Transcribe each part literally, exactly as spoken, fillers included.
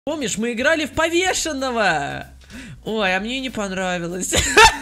Помнишь, мы играли в повешенного? Ой, а мне не понравилось.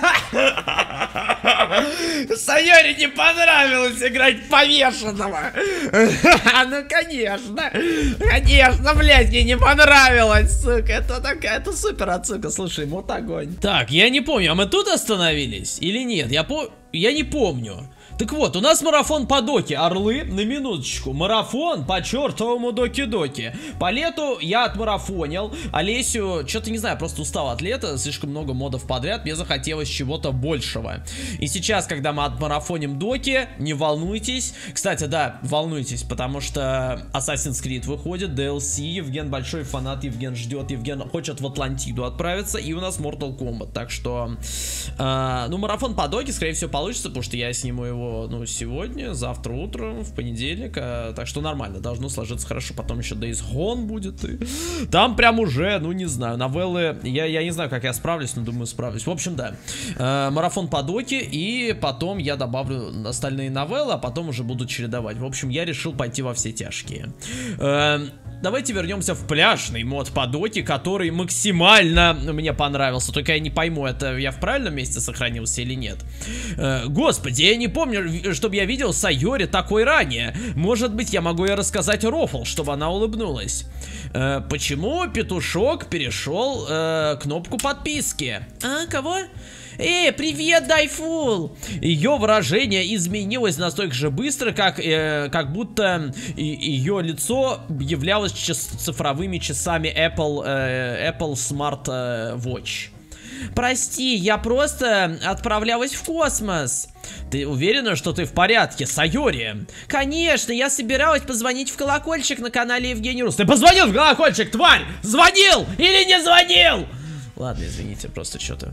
Сайоре не понравилось играть в повешенного. Ну, конечно. Конечно, блядь, мне не понравилось, сука. Это такая, это супер отсылка. Слушай, вот огонь. Так, я не помню, а мы тут остановились или нет? Я по... Я не помню. Так вот, у нас марафон по доке. Орлы, на минуточку. Марафон по чертовому доки-доки. По лету я отмарафонил. Олесю, что-то не знаю, просто устал от лета. Слишком много модов подряд. Мне захотелось чего-то большего. И сейчас, когда мы отмарафоним доки, не волнуйтесь. Кстати, да, волнуйтесь, потому что Assassin's Creed выходит, ди эл си. Евген большой фанат, Евген ждет. Евген хочет в Атлантиду отправиться. И у нас Mortal Kombat. Так что, э, ну, марафон по доке, скорее всего, получится, потому что я сниму его, ну, сегодня, завтра утром, в понедельник, а, так что нормально, должно сложиться хорошо. Потом еще Days Gone будет, и там прям уже, ну, не знаю, новеллы, я, я не знаю, как я справлюсь, но думаю, справлюсь. В общем, да, э, марафон по доке, и потом я добавлю остальные новеллы, а потом уже буду чередовать. В общем, я решил пойти во все тяжкие. э, Давайте вернемся в пляжный мод по доке, который максимально мне понравился. Только я не пойму, это я в правильном месте сохранился или нет. э, Господи, я не помню, чтобы я видел Сайори такой ранее. Может быть, я могу ей рассказать рофл, чтобы она улыбнулась. э, Почему петушок перешел э, кнопку подписки? А, кого? Эй, привет, Дайфул! Ее выражение изменилось настолько же быстро, как, э, как будто ее лицо являлось час цифровыми часами Apple, э, Apple Smart Watch. Прости, я просто отправлялась в космос. Ты уверена, что ты в порядке, Сайори? Конечно, я собиралась позвонить в колокольчик на канале Евгений Рус. Ты позвонил в колокольчик, тварь! Звонил или не звонил? Ладно, извините, просто что-то...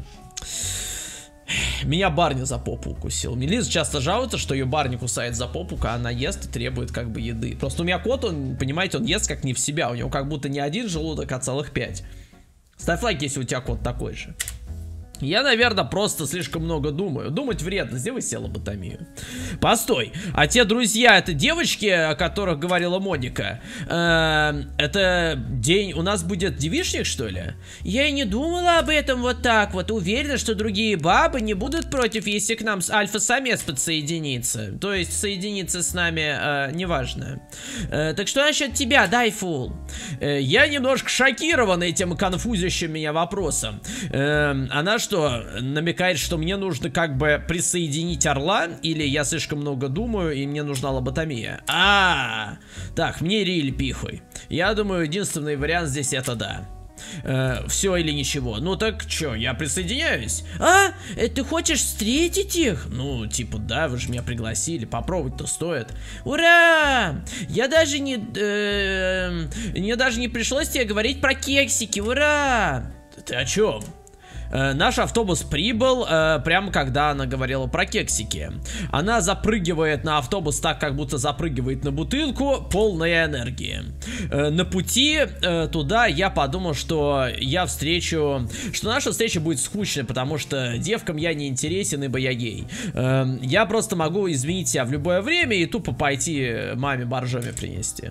Меня Барни за попу укусил. Мелиза часто жалуется, что ее Барни кусает за попу, когда она ест и требует как бы еды. Просто у меня кот, он, понимаете, он ест как не в себя. У него как будто не один желудок, а целых пять. Ставь лайк, если у тебя кот такой же. Я, наверное, просто слишком много думаю. Думать вредно, сделай себе лоботомию. Постой, а те друзья, это девочки, о которых говорила Моника? Э-э, это день... У нас будет девичник, что ли? Я и не думала об этом вот так вот. Уверена, что другие бабы не будут против, если к нам альфа-самец подсоединится. То есть соединиться с нами, э, неважно. Э, так что насчет тебя, Дайфул? Э, я немножко шокирован этим конфузящим меня вопросом. Э, она что, намекает, что мне нужно как бы присоединить орла, или я слишком много думаю и мне нужна лоботомия? А, -а, -а. Так, мне риль пихуй. Я думаю, единственный вариант здесь это да. Э, все или ничего. Ну так чё, я присоединяюсь. А, ты хочешь встретить их? Ну, типа, да, вы же меня пригласили. Попробовать-то стоит. Ура! Я даже не... Э, мне даже не пришлось тебе говорить про кексики. Ура! Ты о чем? Э, наш автобус прибыл э, прямо когда она говорила про кексики. Она запрыгивает на автобус так, как будто запрыгивает на бутылку, полная энергии. Э, на пути э, туда я подумал, что я встречу, что наша встреча будет скучной, потому что девкам я не интересен, ибо я гей. Э, я просто могу изменить себя в любое время и тупо пойти маме боржоми принести.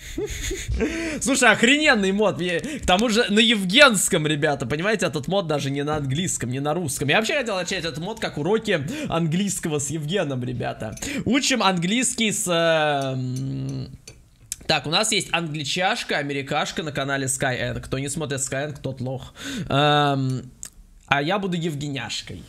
Слушай, охрененный мод. К тому же на евгенском, ребята. Понимаете, этот мод даже не на английском, не на русском. Я вообще хотел начать этот мод как уроки английского с Евгеном, ребята. Учим английский с... Э, так, у нас есть англичашка, америкашка на канале Skyeng. Кто не смотрит Skyeng, тот лох. Эм, а я буду евгеняшкой.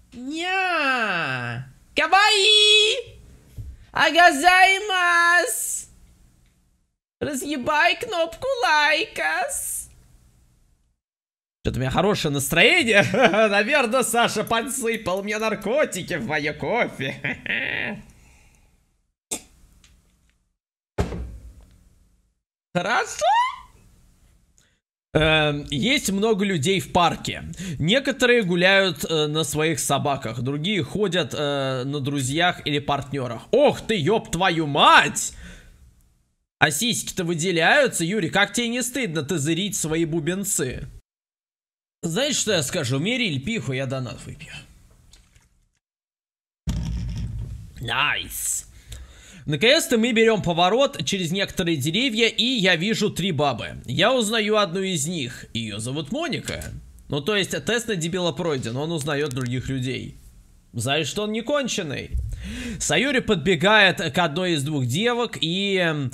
Ня! Каваи! Агазаймас! Разъебай кнопку лайкас. Что-то у меня хорошее настроение. Наверное, Саша подсыпал мне наркотики в мое кофе. Хорошо. Э, есть много людей в парке. Некоторые гуляют э, на своих собаках, другие ходят э, на друзьях или партнерах. Ох ты, ёб твою мать! А сиськи-то выделяются, Юрий, как тебе не стыдно тазырить свои бубенцы? Знаете, что я скажу? Мериль пиху, я донат выпью. Найс. Наконец-то мы берем поворот через некоторые деревья, и я вижу три бабы. Я узнаю одну из них. Ее зовут Моника. Ну, то есть, тест на дебила пройден, он узнает других людей. Знаешь, что он не конченый. Сайори подбегает к одной из двух девок, и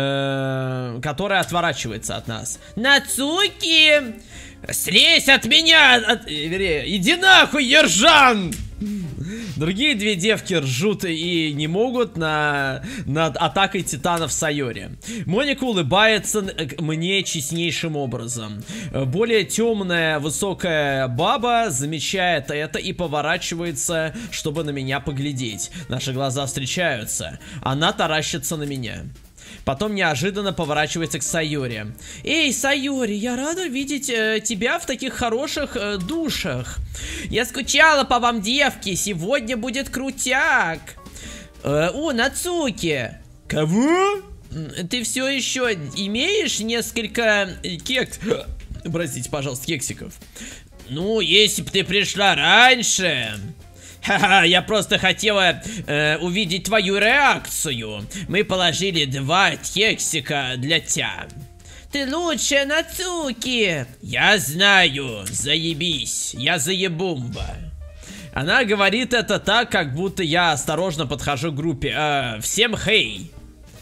э, которая отворачивается от нас. Нацуки! Слезь от меня! От, вернее, иди нахуй, Ержан! Другие две девки ржут и не могут на, над атакой титанов Сайори. Моника улыбается мне честнейшим образом. Более темная, высокая баба замечает это и поворачивается, чтобы на меня поглядеть. Наши глаза встречаются. Она таращится на меня. Потом неожиданно поворачивается к Сайори. Эй, Сайори, я рада видеть э, тебя в таких хороших э, душах. Я скучала по вам, девки. Сегодня будет крутяк. Э, о, Нацуки. Кого? Ты все еще имеешь несколько кекс... Простите, пожалуйста, кексиков. Ну, если бы ты пришла раньше... Ха-ха, я просто хотела э, увидеть твою реакцию. Мы положили два кексика для тебя. Ты лучшая, Нацуки. Я знаю, заебись, я заебумба. Она говорит это так, как будто я осторожно подхожу к группе. э, Всем хей.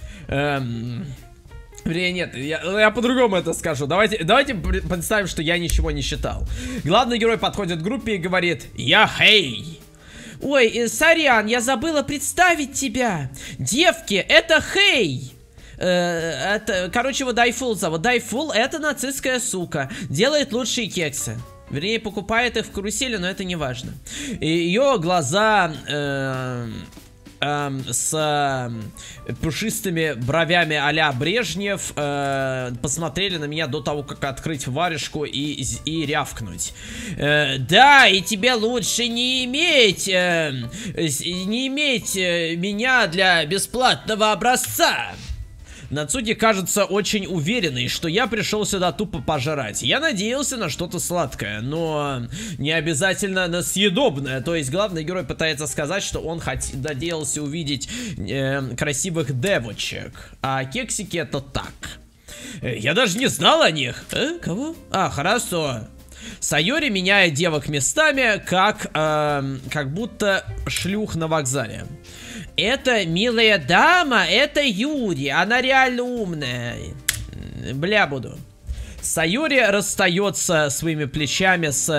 Эм... Нет, я, я по-другому это скажу. Давайте, давайте представим, что я ничего не считал. Главный герой подходит к группе и говорит: я хей. Ой, э, сорян, я забыла представить тебя. Девки, это Хей. Э, это, короче, его Дайфул зовут. Дайфул — это нацистская сука. Делает лучшие кексы. Вернее, покупает их в карусели, но это не важно. Ее глаза... Э, Эм, с э, пушистыми бровями а-ля Брежнев э, посмотрели на меня до того, как открыть варежку и, и рявкнуть. Э, да, и тебе лучше не иметь э, не иметь э, меня для бесплатного образца. Нацуки кажется очень уверенной, что я пришел сюда тупо пожрать. Я надеялся на что-то сладкое, но не обязательно на съедобное. То есть главный герой пытается сказать, что он хот... надеялся увидеть э, красивых девочек. А кексики — это так. Я даже не знал о них. Э, кого? А, хорошо. Сайори меняет девок местами, как, э, как будто шлюх на вокзале. Это милая дама, это Юри, она реально умная. Бля, буду. Сайори расстается своими плечами с...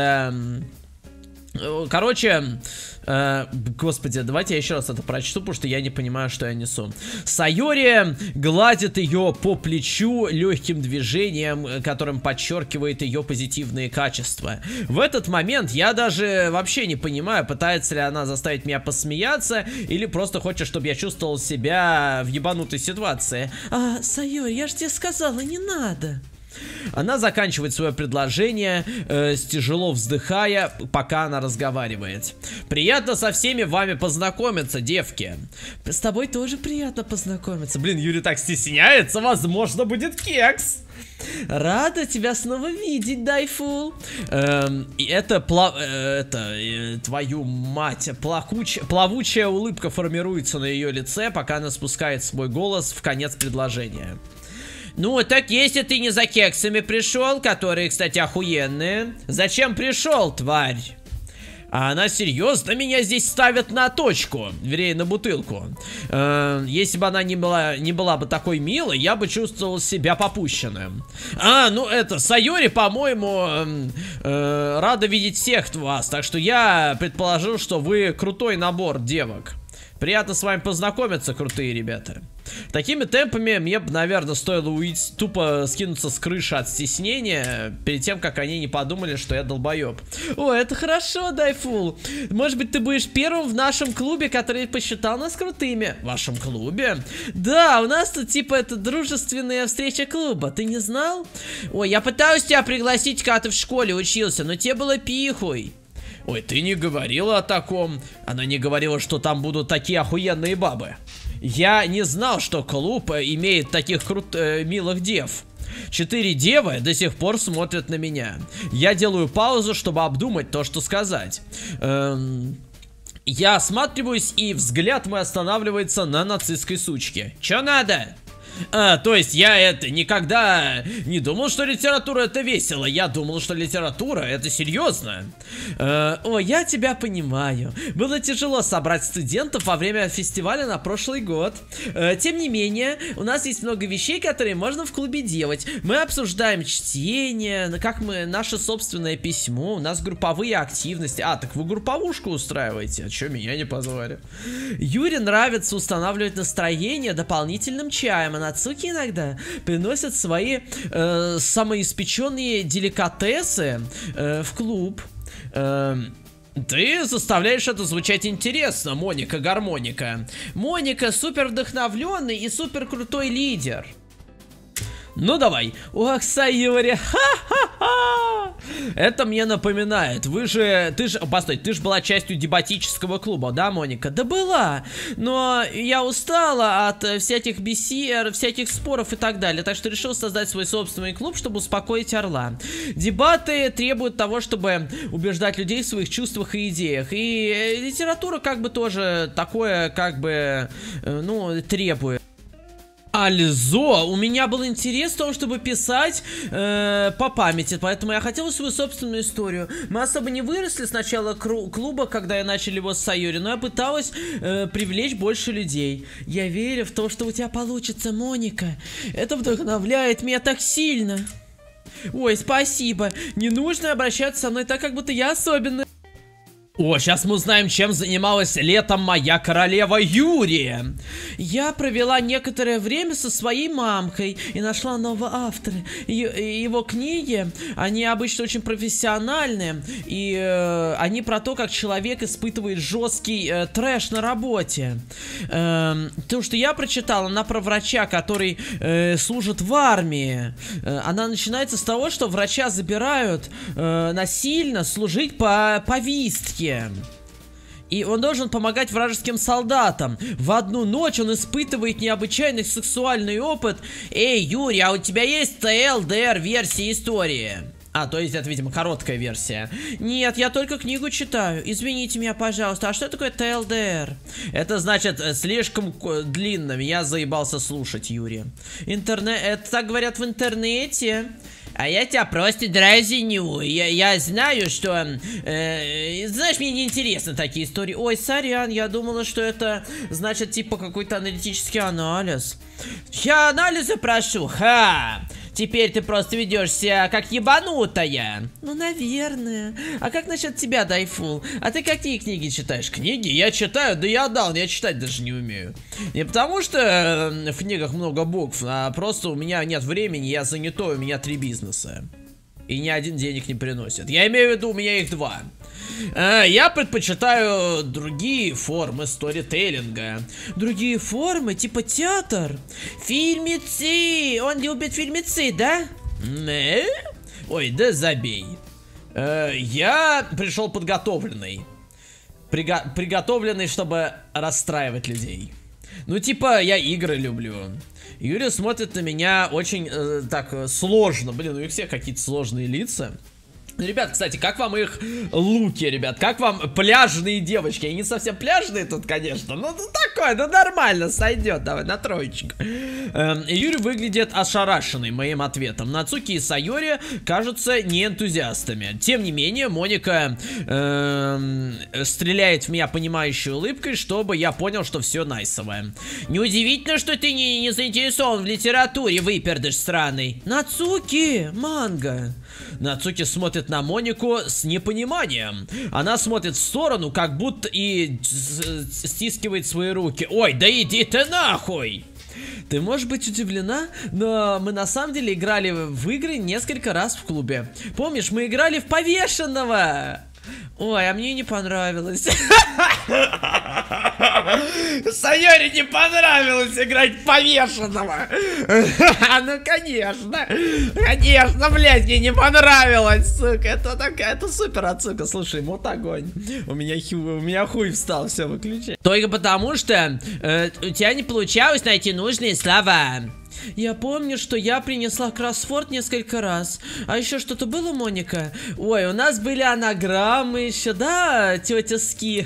Э, короче... Э, господи, давайте я еще раз это прочту, потому что я не понимаю, что я несу. Сайори гладит ее по плечу легким движением, которым подчеркивает ее позитивные качества. В этот момент я даже вообще не понимаю, пытается ли она заставить меня посмеяться, или просто хочет, чтобы я чувствовал себя в ебанутой ситуации. А, Сайори, я же тебе сказала, не надо. Она заканчивает свое предложение, э, тяжело вздыхая, пока она разговаривает. Приятно со всеми вами познакомиться, девки. С тобой тоже приятно познакомиться. Блин, Юрий так стесняется, возможно, будет кекс. Рада тебя снова видеть, Дайфул. Эм, и это, пла э, это э, твою мать, плакуч плавучая улыбка формируется на ее лице, пока она спускает свой голос в конец предложения. Ну, так если ты не за кексами пришел, которые, кстати, охуенные, зачем пришел, тварь? А она серьезно меня здесь ставит на точку, вернее, на бутылку. Э, если бы она не была, не была бы такой милой, я бы чувствовал себя попущенным. А, ну это, Сайори, по-моему, э, э, рада видеть всех вас, так что я предположил, что вы крутой набор девок. Приятно с вами познакомиться, крутые ребята. Такими темпами мне бы, наверное, стоило уйти, тупо скинуться с крыши от стеснения, перед тем, как они не подумали, что я долбоеб. О, это хорошо, Дайфул. Может быть, ты будешь первым в нашем клубе, который посчитал нас крутыми. В вашем клубе? Да, у нас тут типа это дружественная встреча клуба. Ты не знал? Ой, я пытаюсь тебя пригласить, когда ты в школе учился, но тебе было пихуй. Ой, ты не говорила о таком. Она не говорила, что там будут такие охуенные бабы. Я не знал, что клуб имеет таких крут... э, милых дев. Четыре девы до сих пор смотрят на меня. Я делаю паузу, чтобы обдумать то, что сказать. Эм... Я осматриваюсь, и взгляд мой останавливается на нацистской сучке. Чё надо? А, то есть я это никогда не думал, что литература это весело. Я думал, что литература это серьезно. А, о, я тебя понимаю. Было тяжело собрать студентов во время фестиваля на прошлый год. А, тем не менее, у нас есть много вещей, которые можно в клубе делать. Мы обсуждаем чтение, как мы, наше собственное письмо, у нас групповые активности. А, так вы групповушку устраиваете? А чё меня не позвали? Юре нравится устанавливать настроение дополнительным чаем. Она Нацуки иногда приносят свои э, самоиспеченные деликатесы э, в клуб. Э, Ты заставляешь это звучать интересно, Моника Гармоника. Моника супер вдохновленный и супер крутой лидер. Ну давай. Ох, Сайори, ха-ха-ха. Это мне напоминает. Вы же, ты же, постой, ты же была частью дебатического клуба, да, Моника? Да была. Но я устала от всяких бесед, всяких споров и так далее. Так что решил создать свой собственный клуб, чтобы успокоить Орла. Дебаты требуют того, чтобы убеждать людей в своих чувствах и идеях. И литература как бы тоже такое, как бы, ну, требует. Альзо, у меня был интерес в том, чтобы писать э, по памяти, поэтому я хотел свою собственную историю. Мы особо не выросли с начала клуба, когда я начал его с Сайори, но я пыталась э, привлечь больше людей. Я верю в то, что у тебя получится, Моника. Это вдохновляет меня так сильно. Ой, спасибо. Не нужно обращаться со мной так, как будто я особенная. О, сейчас мы узнаем, чем занималась летом моя королева Юрия. Я провела некоторое время со своей мамкой и нашла нового автора. Его книги, они обычно очень профессиональные, и э, они про то, как человек испытывает жесткий э, трэш на работе. Э, то, что я прочитала, она про врача, который э, служит в армии. Э, она начинается с того, что врача забирают э, насильно служить по повестке. И он должен помогать вражеским солдатам. В одну ночь он испытывает необычайный сексуальный опыт. Эй, Юрий, а у тебя есть тэ эл дэ эр версия истории? А, то есть это, видимо, короткая версия. Нет, я только книгу читаю. Извините меня, пожалуйста, а что такое тэ эл дэ эр? Это значит слишком длинно. Меня заебался слушать, Юрий. Интернет... Это так говорят в интернете. А я тебя просто дразню. Я, я знаю, что... Э, знаешь, мне не интересны такие истории. Ой, сорян, я думала, что это значит типа какой-то аналитический анализ. Я анализы прошу, ха! Теперь ты просто ведешь себя как ебанутая. Ну, наверное. А как насчет тебя, Дайфул? А ты какие книги читаешь? Книги? Я читаю, да я дал, я читать даже не умею. Не потому что в книгах много букв, а просто у меня нет времени, я занятой, у меня три бизнеса. И ни один денег не приносит. Я имею в виду, у меня их два. Я предпочитаю другие формы сторителлинга. Другие формы, типа театр. Фильмецы. Он любит фильмецы, да? Не? Ой, да забей. Я пришел подготовленный. Приго- приготовленный, чтобы расстраивать людей. Ну, типа, я игры люблю. Юрий смотрит на меня очень э, так сложно. Блин, у них всех какие-то сложные лица. Ребят, кстати, как вам их луки, ребят? Как вам пляжные девочки? Они не совсем пляжные тут, конечно. Ну, ну такое, ну нормально, сойдет. Давай, на троечку. Эм, Юрий выглядит ошарашенный моим ответом. Нацуки и Сайори кажутся не энтузиастами. Тем не менее, Моника эм, стреляет в меня понимающей улыбкой, чтобы я понял, что все найсовое. Неудивительно, что ты не, не заинтересован в литературе, выпердыш сраный. Нацуки, манга. Нацуки смотрит на Монику с непониманием. Она смотрит в сторону, как будто и стискивает свои руки. Ой, да иди ты нахуй! Ты можешь быть удивлена, но мы на самом деле играли в игры несколько раз в клубе. Помнишь, мы играли в повешенного? Ой, а мне не понравилось. Сайори не понравилось играть в повешенного. Ну, конечно. Конечно, блядь, мне не понравилось, сука. Это такая, это супер отсылка. Слушай, вот огонь. У меня, у меня хуй встал, все, выключай. Только потому, что э, у тебя не получалось найти нужные слова. Я помню, что я принесла кроссворд несколько раз. А еще что-то было, Моника? Ой, у нас были анаграммы еще, да, тетя Ски?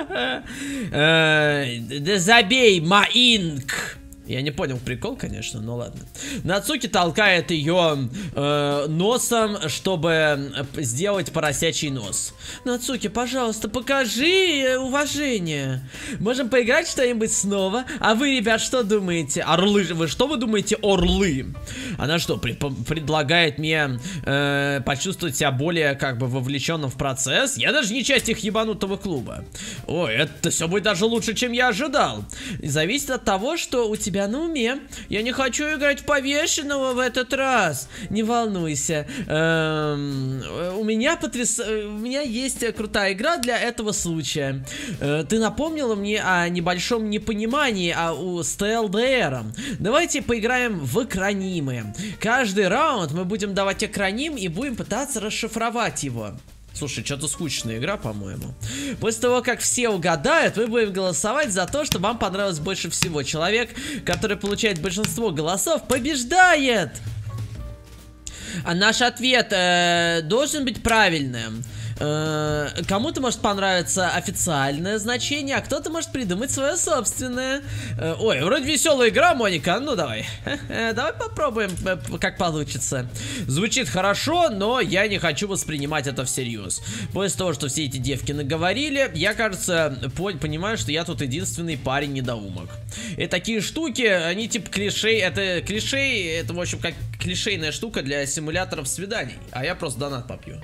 Забей, Маинк. Я не понял прикол, конечно, но ладно. Нацуки толкает ее э, носом, чтобы сделать поросячий нос. Нацуки, пожалуйста, покажи уважение. Можем поиграть что-нибудь снова? А вы, ребят, что думаете? Орлы, вы что вы думаете, орлы? Она что, при предлагает мне э, почувствовать себя более как бы вовлеченным в процесс? Я даже не часть их ебанутого клуба. Ой, это все будет даже лучше, чем я ожидал. Зависит от того, что у тебя на уме. Я не хочу играть в повешенного в этот раз. Не волнуйся. Эм, у меня потряс... у меня есть крутая игра для этого случая. Э, ты напомнила мне о небольшом непонимании а у с тэ эл дэ эром. Давайте поиграем в экранимы. Каждый раунд мы будем давать экраним и будем пытаться расшифровать его. Слушай, что-то скучная игра, по-моему. После того, как все угадают, мы будем голосовать за то, что вам понравилось больше всего. Человек, который получает большинство голосов, побеждает! А наш ответ э, должен быть правильным. Э, Кому-то может понравиться официальное значение, а кто-то может придумать свое собственное. э, Ой, вроде веселая игра, Моника. Ну давай. Давай попробуем, как получится. Звучит хорошо, но я не хочу воспринимать это всерьез. После того, что все эти девки наговорили, я, кажется, понимаю, что я тут единственный парень-недоумок. И такие штуки, они типа клишей. Это клишей, это в общем как клишейная штука для симуляторов свиданий. А я просто донат попью.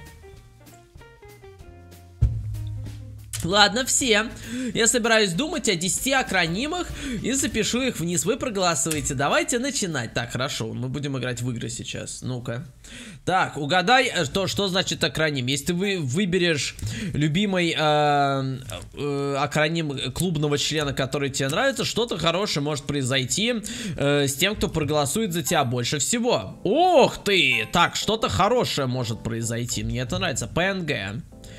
Ладно, все. Я собираюсь думать о десяти акранимах и запишу их вниз. Вы проголосуете. Давайте начинать. Так, хорошо. Мы будем играть в игры сейчас. Ну-ка. Так, угадай, то, что значит акроним. Если ты вы выберешь любимый э, э, акроним клубного члена, который тебе нравится, что-то хорошее может произойти э, с тем, кто проголосует за тебя больше всего. Ох ты! Так, что-то хорошее может произойти. Мне это нравится. пэ эн гэ.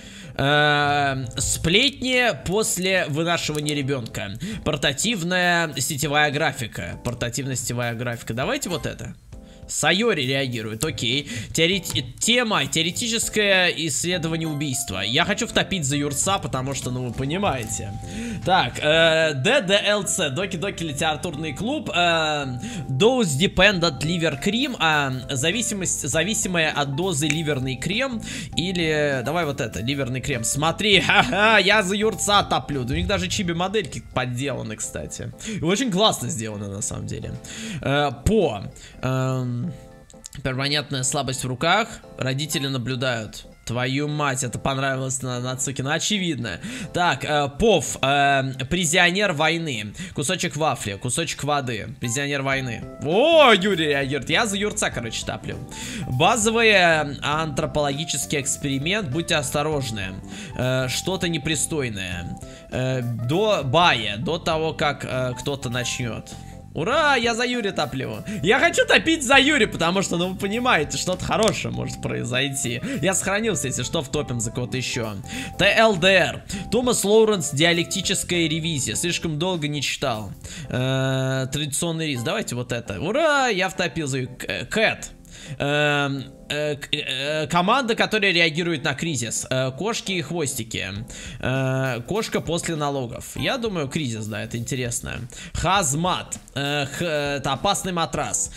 Э, сплетни после вынашивания ребенка. Портативная сетевая графика. Портативная сетевая графика. Давайте вот это. Сайори реагирует, окей. Теорети... Тема, теоретическое исследование убийства. Я хочу втопить за юрца, потому что, ну, вы понимаете. Так, э, ди ди эл си, Доки-Доки литературный клуб. э, Dose Dependent Liver Cream. э, зависимость, зависимая от дозы ливерный крем. Или, давай вот это, ливерный крем. Смотри, ха-ха, я за юрца топлю. У них даже чиби-модельки подделаны, кстати. И очень классно сделано, на самом деле. э, По... Э, Перманентная слабость в руках. Родители наблюдают. Твою мать, это понравилось на Нацуки, ну очевидно. Так, э, Пов, э, призионер войны. Кусочек вафли, кусочек воды. Призионер войны. О, Юрий реагирует. Я за юрца, короче, таплю. Базовый э, антропологический эксперимент. Будьте осторожны. э, Что-то непристойное. э, До бая, до того, как э, кто-то начнет. Ура, я за Юри топлю. Я хочу топить за Юри, потому что, ну, вы понимаете, что-то хорошее может произойти. Я сохранился, если что, втопим за кого-то еще. тэ эл дэ эр. Томас Лоуренс, диалектическая ревизия. Слишком долго не читал. Э-э, традиционный рис. Давайте вот это. Ура, я втопил за Кэт. Э, э, э, команда, которая реагирует на кризис. э, Кошки и хвостики. э, Кошка после налогов. Я думаю, кризис, да, это интересно. Хазмат. э, х, Это опасный матрас.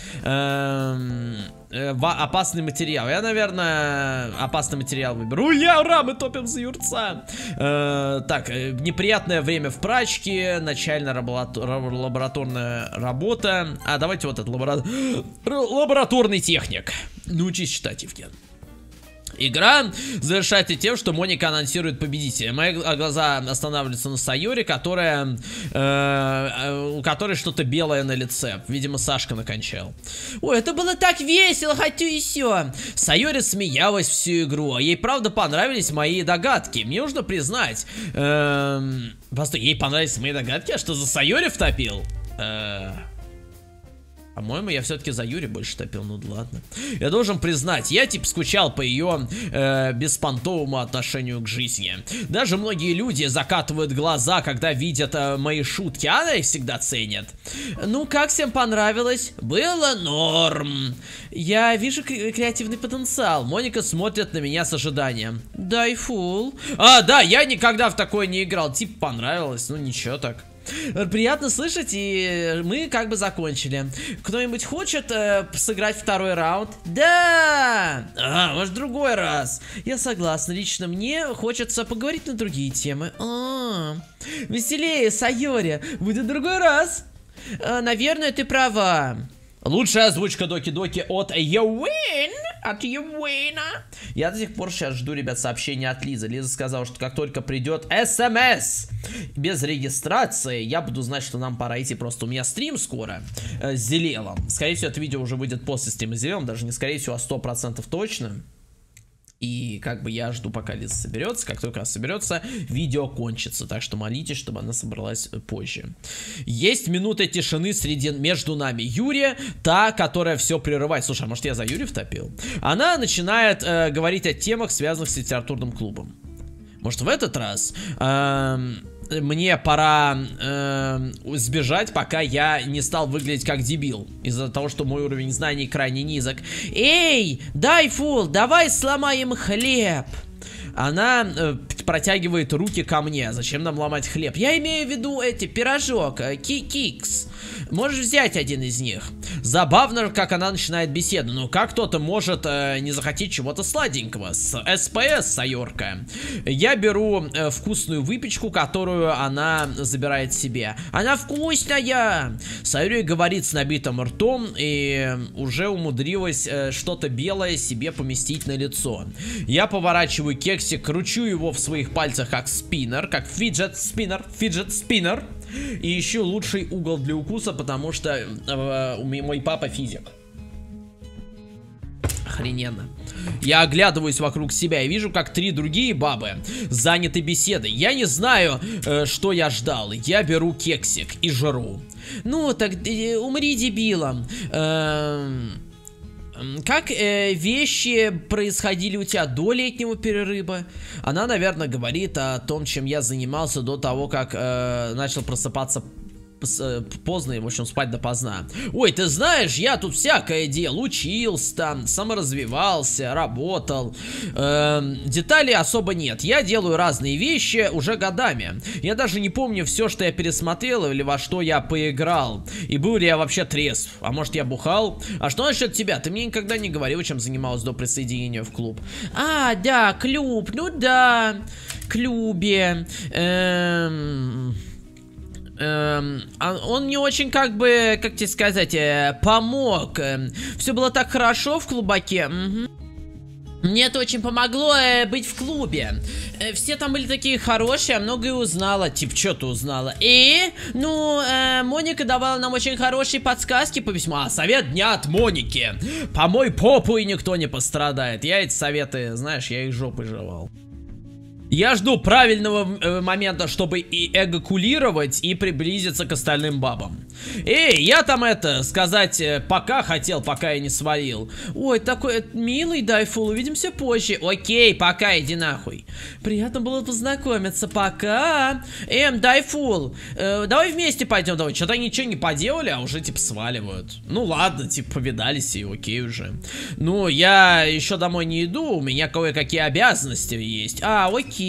э, э, Опасный материал. Я, наверное, опасный материал выберу. Я, ура, мы топим за юрца. э, Так, э, неприятное время в прачке. Начальная лаборатор, лабораторная работа. А давайте вот этот лабора... лабораторный техник. Научись читать, Евген. Игра завершается тем, что Моника анонсирует победителя. Мои глаза останавливаются на Сайори, которая, э, у которой что-то белое на лице. Видимо, Сашка накончал. Ой, это было так весело, хочу еще. Сайори смеялась всю игру, а ей правда понравились мои догадки. Мне нужно признать. Эм, постой, ей понравились мои догадки? А что за Сайори втопил? Э, По-моему, я все-таки за Юри больше топил, ну да ладно. Я должен признать, я типа скучал по ее э, беспонтовому отношению к жизни. Даже многие люди закатывают глаза, когда видят э, мои шутки, а она их всегда ценит. Ну, как всем понравилось? Было норм. Я вижу кре креативный потенциал. Моника смотрит на меня с ожиданием. Дайфул. А, да, я никогда в такое не играл. Типа понравилось, ну ничего так. Приятно слышать, и мы как бы закончили. Кто-нибудь хочет э, сыграть второй раунд? Да! А, может, другой раз. Я согласна, лично мне хочется поговорить на другие темы. А -а -а. Веселее, Сайори. Будет другой раз. А, наверное, ты права. Лучшая озвучка Доки-Доки от Йоуин. От Йоуина. Я до сих пор сейчас жду, ребят, сообщения от Лизы. Лиза сказала, что как только придет СМС без регистрации, я буду знать, что нам пора идти. Просто у меня стрим скоро э, с Зелелом. Скорее всего, это видео уже выйдет после стрима с Зелелом. Даже не скорее всего, а сто процентов точно. И как бы я жду, пока Лиза соберется. Как только она соберется, видео кончится. Так что молитесь, чтобы она собралась позже. Есть минута тишины среди, между нами. Юрия, та, которая все прерывает. Слушай, а может я за Юрия втопил? Она начинает э, говорить о темах, связанных с литературным клубом. Может в этот раз... Э, мне пора э, сбежать, пока я не стал выглядеть как дебил. Из-за того, что мой уровень знаний крайне низок. Эй, Дайфул, давай сломаем хлеб. Она э, протягивает руки ко мне. Зачем нам ломать хлеб? Я имею в виду эти, пирожок, э, ки-кикс. Можешь взять один из них. Забавно, как она начинает беседу. Ну, как кто-то может э, не захотеть чего-то сладенького. С СПС, Сайорка. Я беру э, вкусную выпечку, которую она забирает себе. Она вкусная! Сайори говорит с набитым ртом и уже умудрилась э, что-то белое себе поместить на лицо. Я поворачиваю кексик, кручу его в своих пальцах как спиннер, как фиджет спиннер, фиджет спиннер. И ищу лучший угол для укуса, потому что э, мой папа физик. Охрененно. Я оглядываюсь вокруг себя и вижу, как три другие бабы заняты беседой. Я не знаю, э, что я ждал. Я беру кексик и жру. Ну, так э, умри дебилом. Эм... Как э, вещи происходили у тебя до летнего перерыва? Она, наверное, говорит о том, чем я занимался до того, как э, начал просыпаться поздно и, в общем, спать допоздна. Ой, ты знаешь, я тут всякое делал. Учился там, саморазвивался, работал. Эм, деталей особо нет. Я делаю разные вещи уже годами. Я даже не помню все, что я пересмотрел или во что я поиграл. И был ли я вообще трезв. А может, я бухал? А что насчет тебя? Ты мне никогда не говорил, чем занималась до присоединения в клуб. А, да, клуб. Ну да. Клубе. Эм... Эм, он мне очень, как бы, как тебе сказать, э, помог. Эм, все было так хорошо в клубаке. Угу. Мне это очень помогло э, быть в клубе. Э, все там были такие хорошие, я многое узнала. Типа, что ты узнала? И, ну, э, Моника давала нам очень хорошие подсказки по письму. А, совет дня от Моники. Помой попу, и никто не пострадает. Я эти советы, знаешь, я их жопой жевал. Я жду правильного э, момента, чтобы и эгакулировать, и приблизиться к остальным бабам. Эй, я там это, сказать, э, пока хотел, пока я не свалил. Ой, такой э, милый Дайфул, увидимся позже. Окей, пока, иди нахуй. Приятно было познакомиться, пока. Эм, Дайфул, э, давай вместе пойдем, давай. Что-то ничего не поделали, а уже, типа, сваливают. Ну ладно, типа, повидались и окей уже. Ну, я еще домой не иду, у меня кое-какие обязанности есть. А, окей.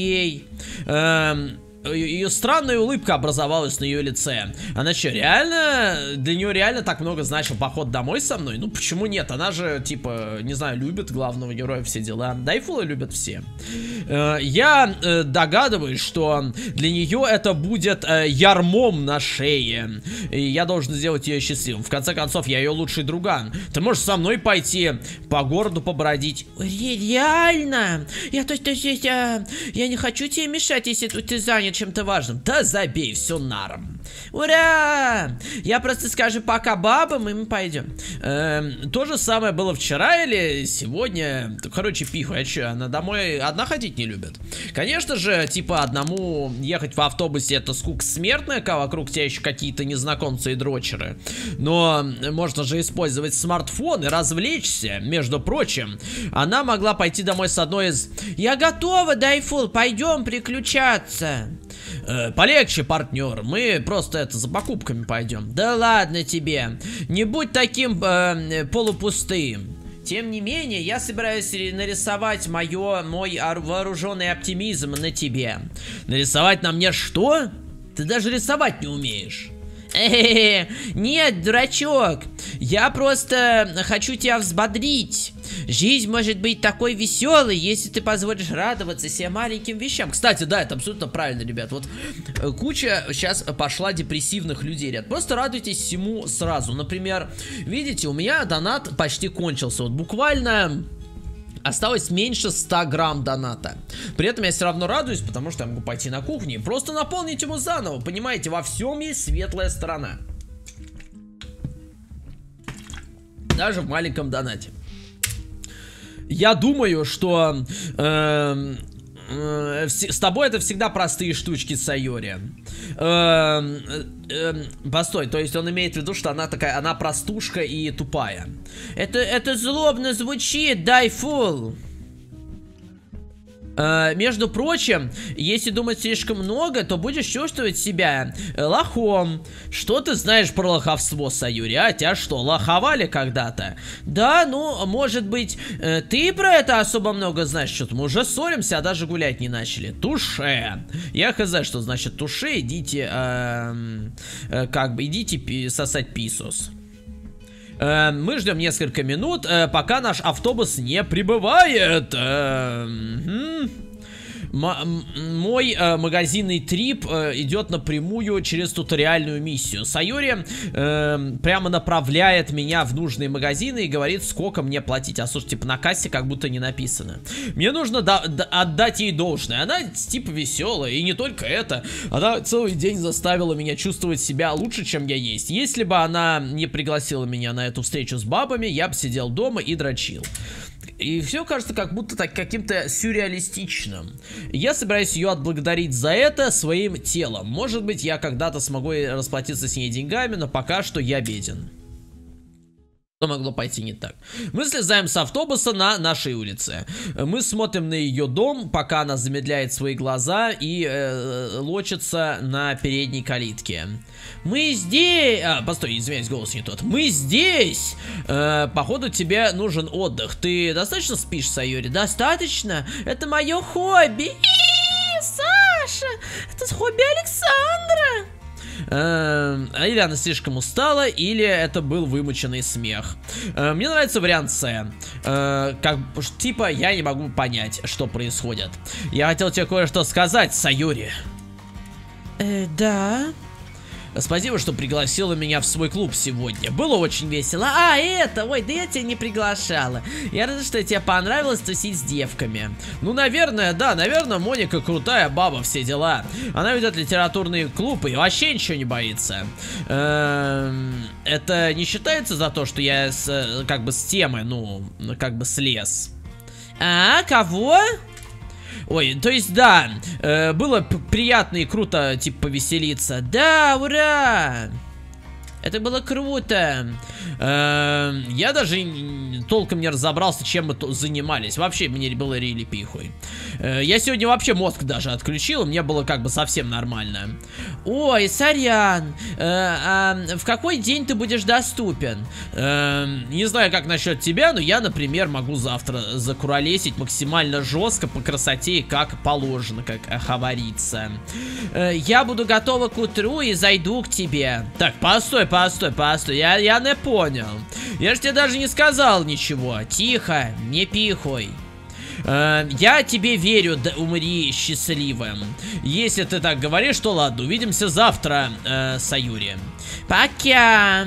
Эм, ее странная улыбка образовалась на ее лице. Она что, реально? Для нее реально так много значил поход домой со мной? Ну почему нет? Она же, типа, не знаю, любит главного героя, все дела. Дайфула любят все. Э, я э, догадываюсь, что для нее это будет э, ярмом на шее. И я должен сделать ее счастливым. В конце концов, я ее лучший друган. Ты можешь со мной пойти по городу побродить? Реально? Я то, то есть, я, я не хочу тебе мешать, если ты занят чем-то важным. Да забей, все наром. Ура! Я просто скажу пока бабам, и мы пойдем. Эм, то же самое было вчера или сегодня. Короче, пиху, а че, она домой одна ходить не любит? Конечно же, типа, одному ехать в автобусе это скука смертная, когда вокруг тебя еще какие-то незнакомцы и дрочеры. Но можно же использовать смартфон и развлечься. Между прочим, она могла пойти домой с одной из... Я готова, Дайфул, пойдем приключаться. Э, полегче, партнер, мы просто это за покупками пойдем. Да ладно тебе, не будь таким э, полупустым. Тем не менее, я собираюсь нарисовать моё, мой вооруженный оптимизм на тебе. Нарисовать на мне что? Ты даже рисовать не умеешь. Э-э-э, нет, дурачок, я просто хочу тебя взбодрить. Жизнь может быть такой веселой, если ты позволишь радоваться себе маленьким вещам. Кстати, да, это абсолютно правильно, ребят. Вот куча сейчас пошла депрессивных людей, ребят. Просто радуйтесь всему сразу. Например, видите, у меня донат почти кончился. Вот буквально... Осталось меньше ста грамм доната. При этом я все равно радуюсь, потому что я могу пойти на кухню и просто наполнить ему заново. Понимаете, во всем есть светлая сторона. Даже в маленьком донате. Я думаю, что э, э, с тобой это всегда простые штучки, Сайори. Э, э, постой, то есть он имеет в виду, что она такая, она простушка и тупая. Это, это злобно звучит, Дайфул. Uh, между прочим, если думать слишком много, то будешь чувствовать себя э, лохом. Что ты знаешь про лоховство, Сайори? А тебя что, лоховали когда-то? Да, ну, может быть, э, ты про это особо много знаешь. Что-то мы уже ссоримся, а даже гулять не начали. Туше. Я хз, что значит туше. Идите, э, э, как бы, идите пи сосать писос. Мы ждем несколько минут, пока наш автобус не прибывает. Мой э, магазинный трип э, идет напрямую через туториальную миссию. Сайори э, прямо направляет меня в нужные магазины и говорит, сколько мне платить. А слушай, типа на кассе как будто не написано. Мне нужно отдать ей должное. Она типа веселая, и не только это. Она целый день заставила меня чувствовать себя лучше, чем я есть. Если бы она не пригласила меня на эту встречу с бабами, я бы сидел дома и дрочил. И все кажется как будто так каким-то сюрреалистичным. Я собираюсь ее отблагодарить за это своим телом. Может быть, я когда-то смогу расплатиться с ней деньгами, но пока что я беден. Что могло пойти не так? Мы слезаем с автобуса на нашей улице. Мы смотрим на ее дом, пока она замедляет свои глаза и э, лочится на передней калитке. Мы здесь... А, постой, извиняюсь, голос не тот. Мы здесь! Э, походу, тебе нужен отдых. Ты достаточно спишь, Сайори? Достаточно? Это мое хобби. Саша! Это хобби Александра! Или она слишком устала, или это был вымученный смех. Мне нравится вариант С. Как, типа, я не могу понять, что происходит. Я хотел тебе кое-что сказать, Сайори. Э, да... Спасибо, что пригласила меня в свой клуб сегодня. Было очень весело. А, это, ой, да я тебя не приглашала. Я рада, что тебе понравилось тусить с девками. Ну, наверное, да, наверное, Моника крутая баба, все дела. Она ведет литературные клубы и вообще ничего не боится. Эм, это не считается за то, что я с, как бы с темы, ну, как бы слез? А, кого? Ой, то есть, да, э, было приятно и круто, типа, повеселиться. Да, ура! Это было круто. Э, я даже толком не разобрался, чем мы занимались. Вообще, мне было рили пихуй. Э, я сегодня вообще мозг даже отключил, мне было как бы совсем нормально. Ой, сорян. Э, а в какой день ты будешь доступен? Э, не знаю, как насчет тебя, но я, например, могу завтра закуролесить максимально жестко, по красоте и как положено, как говорится. Э, я буду готова к утру и зайду к тебе. Так, постой, постой, постой, я, я не понял. Я же тебе даже не сказал ничего. Тихо, не пихуй. Э, я тебе верю, да умри счастливым. Если ты так говоришь, то ладно, увидимся завтра, э, Сайори. Пока.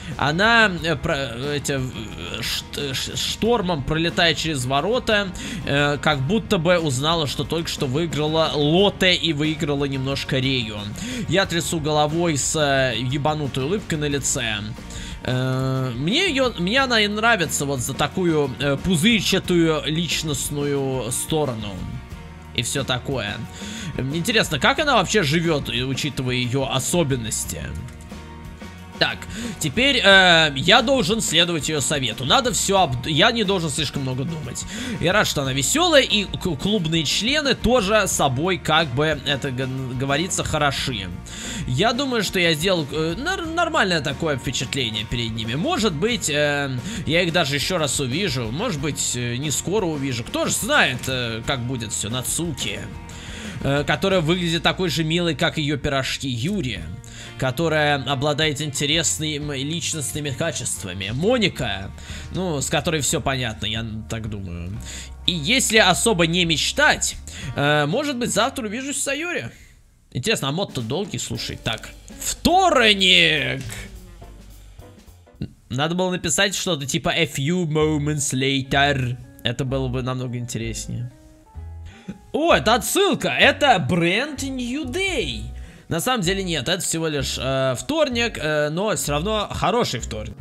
Она э, про, эти, э, штормом пролетая через ворота, э, как будто бы узнала, что только что выиграла лоте и выиграла немножко Рею. Я трясу головой с э, ебанутой улыбкой на лице. Э, мне ее, мне она и нравится вот за такую э, пузырчатую личностную сторону. И все такое. Интересно, как она вообще живет, учитывая ее особенности? Так, теперь э, я должен следовать ее совету. Надо все об... Я не должен слишком много думать. Я рад, что она веселая, и клубные члены тоже собой, как бы это говорится, хороши. Я думаю, что я сделал э, нормальное такое впечатление перед ними. Может быть, э, я их даже еще раз увижу. Может быть, э, не скоро увижу. Кто же знает, э, как будет все. Нацуки, э, которая выглядит такой же милой, как ее пирожки. Юри, которая обладает интересными личностными качествами. Моника, ну, с которой все понятно, я так думаю. И если особо не мечтать, э, может быть, завтра увижусь в Сайоре. Интересно, а мод-то долгий, слушай. Так, вторник! Надо было написать что-то типа a few moments later. Это было бы намного интереснее. О, это отсылка! Это Brand New Day! На самом деле нет, это всего лишь э, вторник, э, но все равно хороший вторник.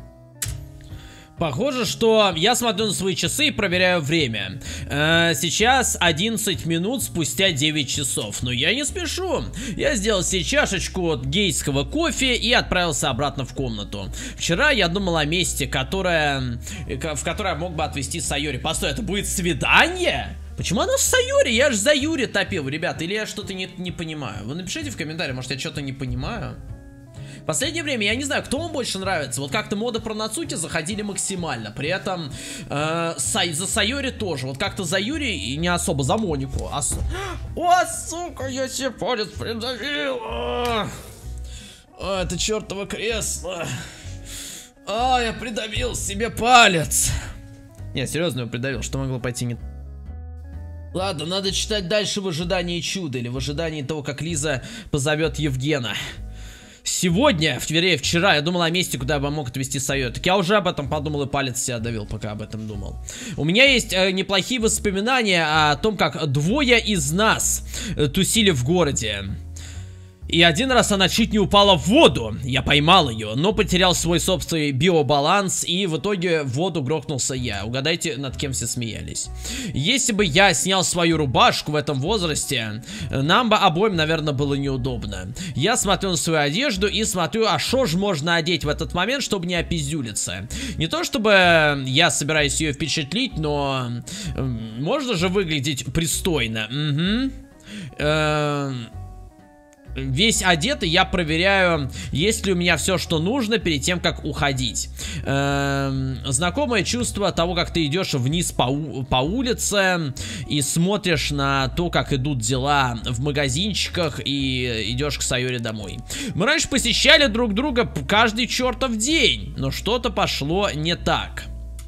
Похоже, что я смотрю на свои часы и проверяю время. Э, сейчас одиннадцать минут спустя девять часов, но я не спешу. Я сделал себе чашечку гейского кофе и отправился обратно в комнату. Вчера я думал о месте, которое, в которое я мог бы отвезти Сайори. Постой, это будет свидание? Почему она в Сайоре? Я же за Юри топил, ребята. Или я что-то не, не понимаю. Вы напишите в комментариях, может я что-то не понимаю. В последнее время я не знаю, кто вам больше нравится. Вот как-то моды про Нацуки заходили максимально. При этом э, сай, за Сайори тоже. Вот как-то за Юри и не особо за Монику. А... О, сука, я себе палец придавил. О, это чертово кресло. А, я придавил себе палец. Не, серьезно его придавил. Что могло пойти не... Ладно, надо читать дальше в ожидании чуда, или в ожидании того, как Лиза позовет Евгена. Сегодня, в Твери, вчера, я думал о месте, куда я бы мог отвезти Сайори. Так я уже об этом подумал и палец себя давил, пока об этом думал. У меня есть э, неплохие воспоминания о том, как двое из нас э, тусили в городе. И один раз она чуть не упала в воду. Я поймал ее, но потерял свой собственный биобаланс, и в итоге в воду грохнулся я. Угадайте, над кем все смеялись. Если бы я снял свою рубашку в этом возрасте, нам бы обоим, наверное, было неудобно. Я смотрю на свою одежду и смотрю, а что же можно одеть в этот момент, чтобы не опиздюлиться. Не то чтобы я собираюсь ее впечатлить, но можно же выглядеть пристойно. Угу. Эм... Весь одетый, я проверяю, есть ли у меня все, что нужно перед тем, как уходить. Эм, знакомое чувство того, как ты идешь вниз по, по улице и смотришь на то, как идут дела в магазинчиках, и идешь к Сайори домой. Мы раньше посещали друг друга каждый чертов день, но что-то пошло не так.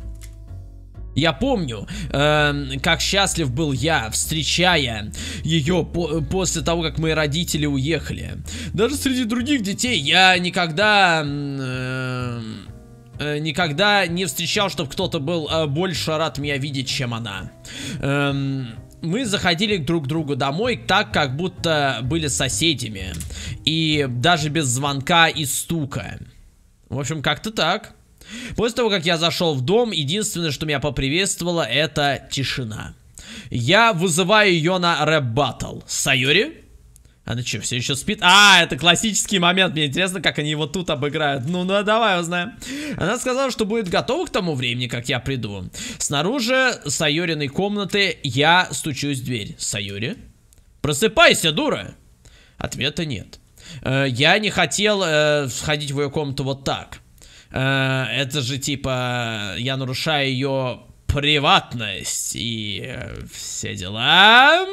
Я помню, э, как счастлив был я, встречая ее по после того, как мои родители уехали. Даже среди других детей я никогда... Э, э, никогда не встречал, чтобы кто-то был э, больше рад меня видеть, чем она. Э, мы заходили друг к другу домой так, как будто были соседями. И даже без звонка и стука. В общем, как-то так. После того, как я зашел в дом, единственное, что меня поприветствовало, это тишина. Я вызываю ее на рэп-баттл. Сайори? Она что, все еще спит? А, это классический момент. Мне интересно, как они его тут обыграют. Ну, ну, давай узнаем. Она сказала, что будет готова к тому времени, как я приду. Снаружи Сайориной комнаты я стучусь в дверь. Сайори? Просыпайся, дура! Ответа нет. Я не хотел э, входить в ее комнату вот так. Это же типа я нарушаю ее приватность и все дела.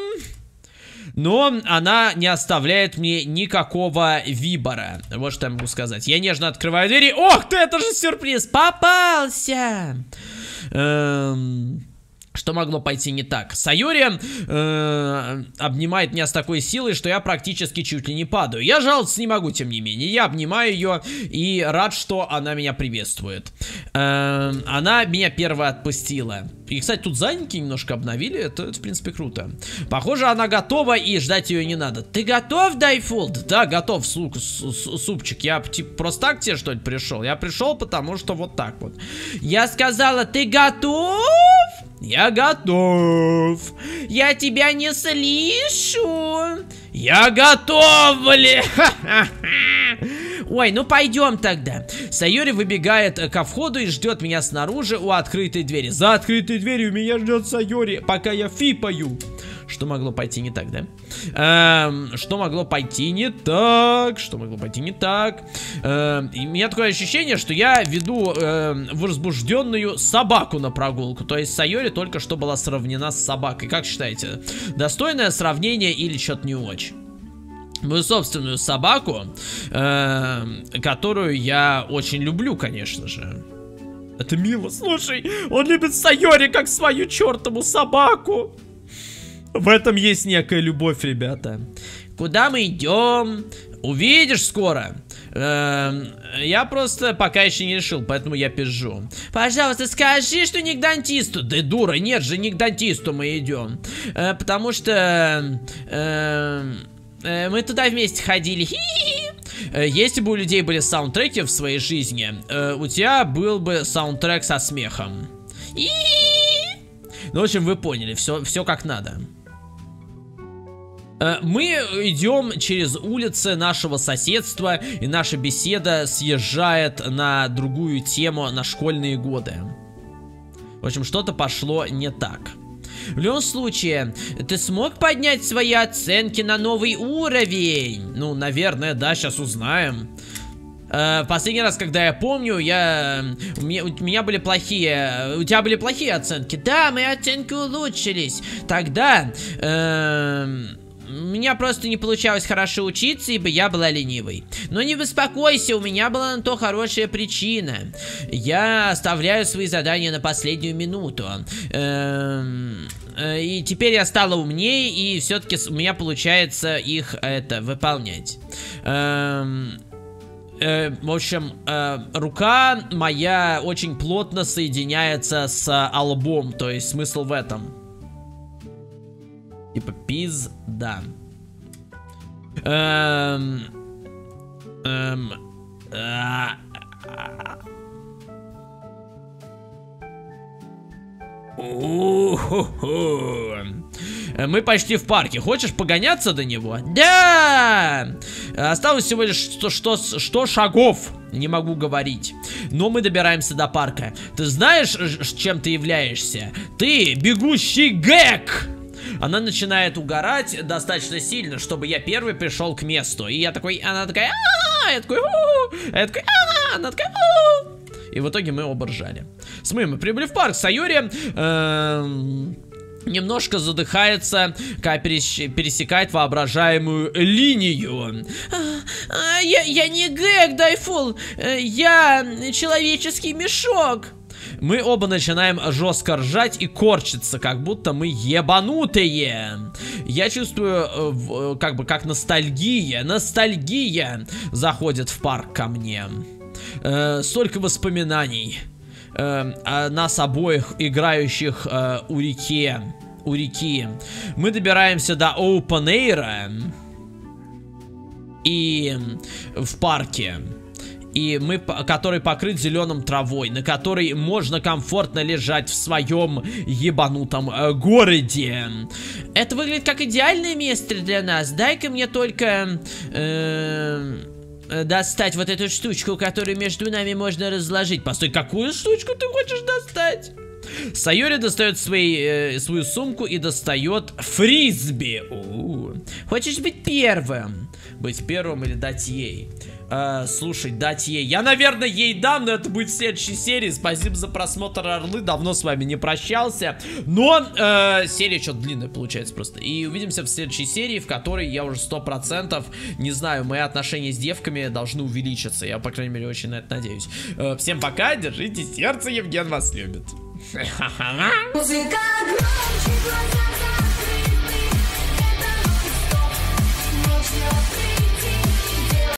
Но она не оставляет мне никакого выбора. Вот что я могу сказать. Я нежно открываю двери. Ох ты, это же сюрприз! Попался! Эм... Что могло пойти не так? Сайори э, обнимает меня с такой силой, что я практически чуть ли не падаю. Я жаловаться не могу, тем не менее. Я обнимаю ее и рад, что она меня приветствует. Э, она меня первая отпустила. И, кстати, тут задники немножко обновили. Это, это, в принципе, круто. Похоже, она готова, и ждать ее не надо. Ты готов, Дайфулд? Да, готов, сук, супчик. Я типа просто так тебе, что ли, пришел? Я пришел, потому что вот так вот. Я сказала, ты готов? Я готов. Я тебя не слышу. Я готов, блин. Ой, ну пойдем тогда. Сайори выбегает ко входу и ждет меня снаружи у открытой двери. За открытой дверью меня ждет Сайори, пока я фипаю. Что могло пойти не так, да? Эм, что могло пойти не так? Что могло пойти не так? Эм, и у меня такое ощущение, что я веду эм, возбужденную собаку на прогулку. То есть Сайори только что была сравнена с собакой. Как считаете? Достойное сравнение или что-то не очень? Мою собственную собаку, эм, которую я очень люблю, конечно же. Это мило, слушай, он любит Сайори как свою чертову собаку. В этом есть некая любовь, ребята. Куда мы идем? Увидишь скоро. Эм, я просто пока еще не решил, поэтому я пизжу. Пожалуйста, скажи, что не к дантисту. Да дура, нет же, не к дантисту мы идем. Э, потому что э, э, мы туда вместе ходили. Хи-хи-хи. Э, если бы у людей были саундтреки в своей жизни, э, у тебя был бы саундтрек со смехом. Хи-хи-хи. Ну, в общем, вы поняли, все, все как надо. Мы идем через улицы нашего соседства, и наша беседа съезжает на другую тему, на школьные годы. В общем, что-то пошло не так. В любом случае, ты смог поднять свои оценки на новый уровень? Ну, наверное, да, сейчас узнаем. Uh, последний раз, когда я помню, я... У меня, у меня были плохие... У тебя были плохие оценки. Да, мои оценки улучшились. Тогда... Uh... У меня просто не получалось хорошо учиться, ибо я была ленивой. Но не беспокойся, у меня была на то хорошая причина. Я оставляю свои задания на последнюю минуту. Эм, э, и теперь я стала умнее, и все-таки у меня получается их это выполнять. Эм, э, в общем, э, рука моя очень плотно соединяется с лбом, то есть смысл в этом. Типа пизда. Эм... Эм... А... Мы почти в парке. Хочешь погоняться до него? Да! Осталось всего лишь сто, сто, сто шагов. Не могу говорить. Но мы добираемся до парка. Ты знаешь, чем ты являешься? Ты бегущий гэг! Она начинает угорать достаточно сильно, чтобы я первый пришел к месту. И я такой, она такая, а я такой, а я такой, а она такая, и в итоге мы оба ржали. Смотри, мы прибыли в парк. Сайори немножко задыхается, когда пересекает воображаемую линию. А, я, я не гэг, Дайфул, я человеческий мешок. Мы оба начинаем жестко ржать и корчиться, как будто мы ебанутые. Я чувствую, как бы, как ностальгия, ностальгия заходит в парк ко мне. Э, столько воспоминаний э, о нас обоих, играющих э, у реки, у реки. Мы добираемся до Open Air и в парке. И мы, который покрыт зеленым травой, на которой можно комфортно лежать в своем ебанутом э, городе. Это выглядит как идеальное место для нас. Дай-ка мне только э, достать вот эту штучку, которую между нами можно разложить. Постой, какую штучку ты хочешь достать? Сайори достает свои, э, свою сумку и достает фрисби. У-у-у. Хочешь быть первым? Быть первым или дать ей? Uh, слушай, дать ей. Я, наверное, ей дам, но это будет в следующей серии. Спасибо за просмотр, орлы. Давно с вами не прощался. Но uh, серия что-то длинная получается просто. И увидимся в следующей серии, в которой я уже сто процентов, не знаю, мои отношения с девками должны увеличиться. Я, по крайней мере, очень на это надеюсь. Uh, всем пока, держите сердце, Евген вас любит. Музыка громче, глаза